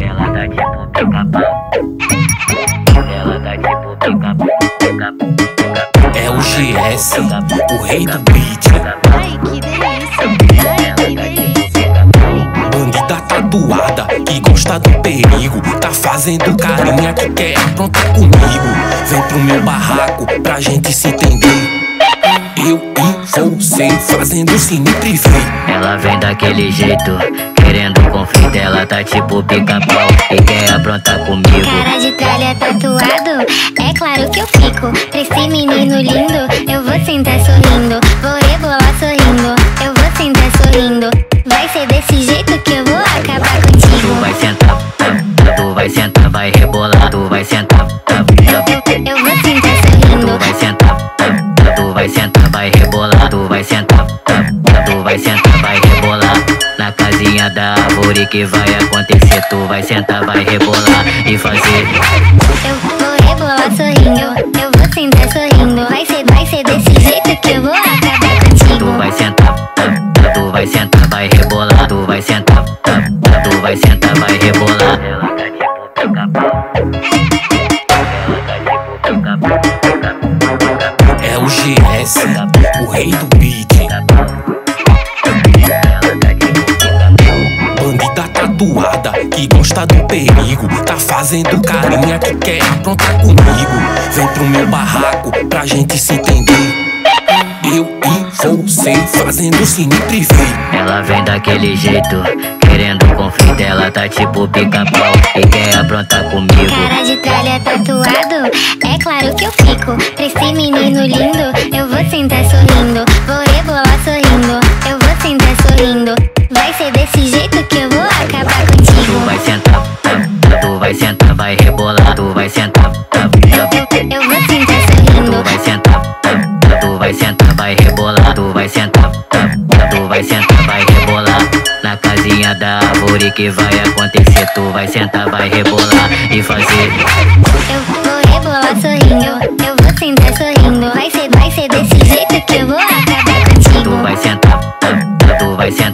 Ela tá tipo pica-pau. Ela tá tipo pica-pau. É o GS, o rei do beat. Ai, que delícia. Ai, que delícia. Bandida tatuada, que gosta do perigo. Tá fazendo carinha que quer aprontar comigo. Vem pro meu barraco pra gente se entender. Eu e você fazendo cine privê. Ela vem daquele jeito, querendo conflito. Ela tá tipo pica-pau e quer aprontar comigo. Cara de tralha tatuado, é claro que eu fico. Pra esse menino lindo, eu vou sentar sorrindo. Vou rebolar sorrindo, eu vou sentar sorrindo. Vai ser desse jeito que eu vou acabar Tu contigo. vai sentar, tu vai sentar, vai rebolar. Tu vai sentar, Eu vou sentar sorrindo. tu vai sentar, tu vai sentar, vai rebolar. Tu vai sentar, tu vai sentar, vai rebolar. Na casinha da árvore que vai acontecer. Tu vai sentar, vai rebolar e fazer. Eu vou rebolar sorrindo, eu vou sentar sorrindo. Vai ser desse jeito que eu vou acabar Tu contigo. vai sentar, tu vai sentar, vai rebolar. Tu vai sentar, tu vai sentar, vai rebolar. Ela tá tipo pica-pau. Ela tá tipo pica-pau. É o GS, o rei do beat. Bandida tatuada, que gosta do perigo. Tá fazendo carinha que quer aprontar comigo. Vem pro meu barraco pra gente se entender. Eu e você fazendo cine privê. Ela vem daquele jeito, querendo conflito. Ela tá tipo pica-pau e quer aprontar comigo. Cara de tralha tatuado, é claro que eu fico. Pra esse menino lindo, eu vou sentar sorrindo. Vou rebolar sorrindo, eu vou sentar sorrindo. Vai ser desse jeito que eu vou acabar Tu contigo. vai sentar, tu vai sentar, vai rebolar. Tu vai sentar, Eu vou sentar sorrindo. tu vai sentar, tu vai sentar, vai rebolar. Tu vai sentar, tu vai sentar, vai rebolar. Na casinha da árvore que vai acontecer. Tu vai sentar, vai rebolar e fazer. Eu vou rebolar sorrindo, eu vou sentar sorrindo. Vai ser desse jeito que eu vou acabar contigo. Tu vai sentar, tu vai sentar.